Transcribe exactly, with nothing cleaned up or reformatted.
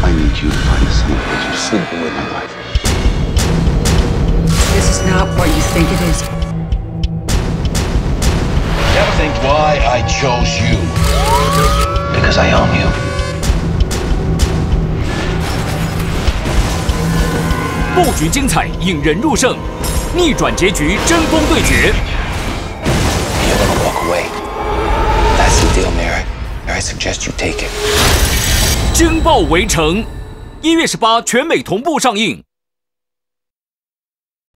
I need you to find the son of bitch who's sleeping with my wife. This is not what you think it is. Ever think why I chose you? Because I own you. 布局精彩，引人入胜，逆转结局，针锋对决。 You're gonna walk away. That's the deal, Mary. I suggest you take it. 惊爆围城，一月十八全美同步上映。